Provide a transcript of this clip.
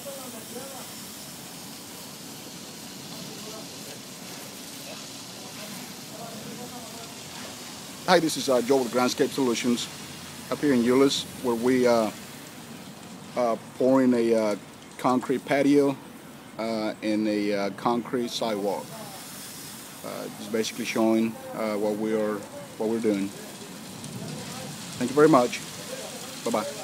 Hi, this is Joe with GroundScape Solutions up here in Euless, where we pouring a concrete patio and a concrete sidewalk. Just basically showing what we're doing. Thank you very much. Bye bye.